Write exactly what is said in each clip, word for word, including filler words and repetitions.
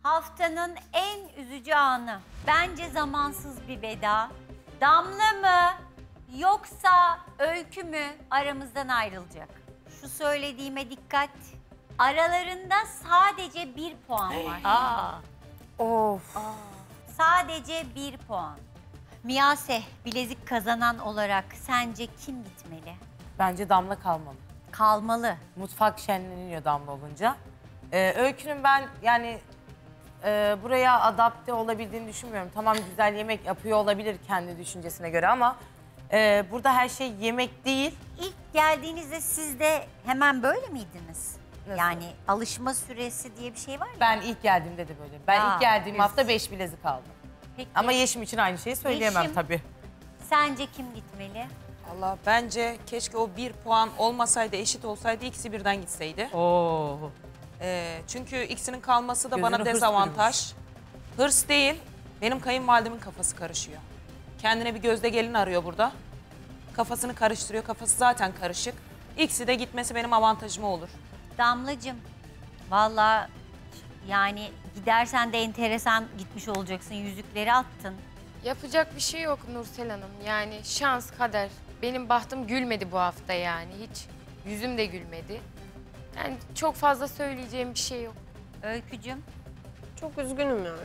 Haftanın en üzücü anı. Bence zamansız bir veda. Damla mı yoksa Öykü mü aramızdan ayrılacak? Şu söylediğime dikkat. Aralarında sadece bir puan var. Aa. Of. Aa. Sadece bir puan. Miyase, bilezik kazanan olarak sence kim gitmeli? Bence Damla kalmalı. Kalmalı. Mutfak şenleniyor Damla olunca. Ee, Öykü'nün ben yani e, buraya adapte olabildiğini düşünmüyorum. Tamam, güzel yemek yapıyor olabilir kendi düşüncesine göre ama e, burada her şey yemek değil. İlk geldiğinizde siz de hemen böyle miydiniz? Nasıl? Yani alışma süresi diye bir şey var ya. Ben ilk geldiğimde de böyle. Ben Aa, ilk geldiğim biz- hafta beş bilezik aldım. Peki, Ama Yeşim için aynı şeyi söyleyemem Yeşim. tabii. sence kim gitmeli? Allah, bence keşke o bir puan olmasaydı, eşit olsaydı, ikisi birden gitseydi. Oo. Ee, çünkü ikisinin kalması da Gözüne bana hırs dezavantaj. Hırs değil, benim kayınvalidemin kafası karışıyor. Kendine bir gözde gelin arıyor burada. Kafasını karıştırıyor, kafası zaten karışık. İkisi de gitmesi benim avantajıma olur. Damlacığım, vallahi yani gidersen de enteresan gitmiş olacaksın. Yüzükleri attın. Yapacak bir şey yok Nursel Hanım. Yani şans, kader. Benim bahtım gülmedi bu hafta yani. Hiç yüzüm de gülmedi. Yani çok fazla söyleyeceğim bir şey yok. Öykücüm, Çok üzgünüm yani.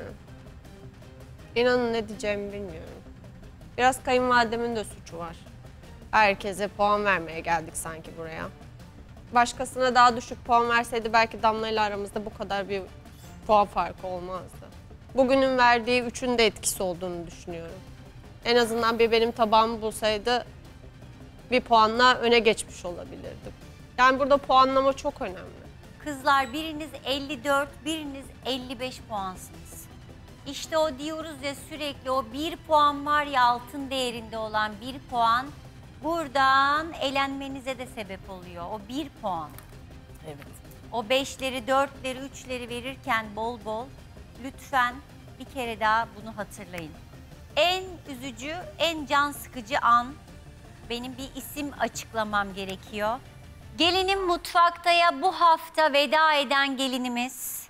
İnanın ne diyeceğimi bilmiyorum. Biraz kayınvalidemin de suçu var. Herkese puan vermeye geldik sanki buraya. Başkasına daha düşük puan verseydi belki Damla ile aramızda bu kadar bir puan farkı olmazdı. Bugünün verdiği üçün de etkisi olduğunu düşünüyorum. En azından bir benim tabağımı bulsaydı bir puanla öne geçmiş olabilirdim. Yani burada puanlama çok önemli. kızlar biriniz elli dört, biriniz elli beş puansınız. İşte o diyoruz ya sürekli o bir puan var ya altın değerinde olan bir puan buradan elenmenize de sebep oluyor. O bir puan. Evet. O beşleri, dörtleri, üçleri verirken bol bol lütfen bir kere daha bunu hatırlayın. En üzücü, en can sıkıcı an benim bir isim açıklamam gerekiyor. Gelinim mutfaktaya bu hafta veda eden gelinimiz.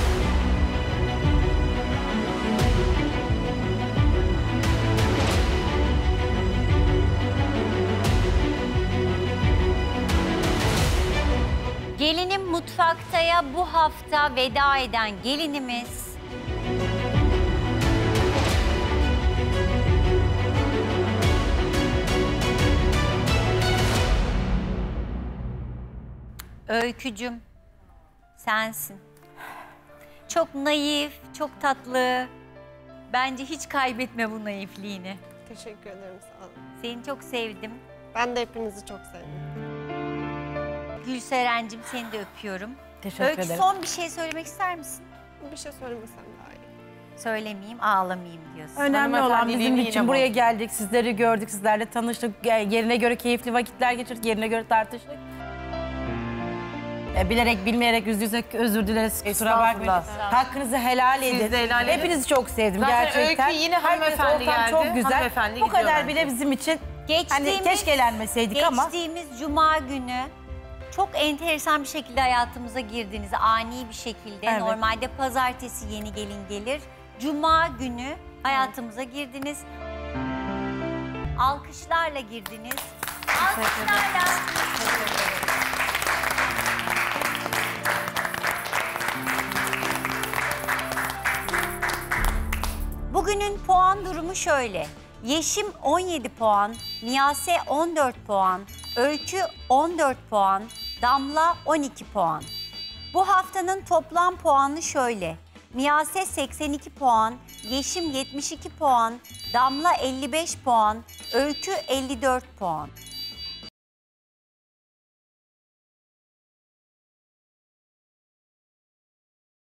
Gelinim mutfaktaya bu hafta veda eden gelinimiz. Öykücüm, sensin. Çok naif, çok tatlı. Bence hiç kaybetme bu naifliğini. Teşekkür ederim, sağ olun. Seni çok sevdim. Ben de hepinizi çok sevdim. Gülseren'cim seni de öpüyorum. Teşekkür Öykü ederim. son bir şey söylemek ister misin? Bir şey söylemesem daha iyi. Söylemeyeyim, ağlamayayım diyorsun. Önemli olan Hanımefendi bizim yine için mi buraya oldu? geldik, sizleri gördük, sizlerle tanıştık. Yerine göre keyifli vakitler geçirdik, yerine göre tartıştık. E, bilerek, bilmeyerek üzdüysek özür dileriz, kusura bakmayın. Estağfurullah. Hakkınızı helal edin. Siz de helal edin. Hepinizi çok sevdim Zaten gerçekten. Öykü yine Herkes hanımefendi ortam geldi, çok güzel. hanımefendi Bu gidiyor kadar bence. bile bizim için Geçtiğimiz, hani keşke eğlenmeseydik ama. geçtiğimiz cuma günü çok enteresan bir şekilde hayatımıza girdiniz. Ani bir şekilde. Evet. Normalde pazartesi yeni gelin gelir. Cuma günü hayatımıza girdiniz. Alkışlarla girdiniz. Alkışlarla. Bugünün puan durumu şöyle. Yeşim on yedi puan, Miyase on dört puan, Öykü on dört puan, Damla on iki puan. Bu haftanın toplam puanı şöyle. Miyase seksen iki puan, Yeşim yetmiş iki puan, Damla elli beş puan, Öykü elli dört puan.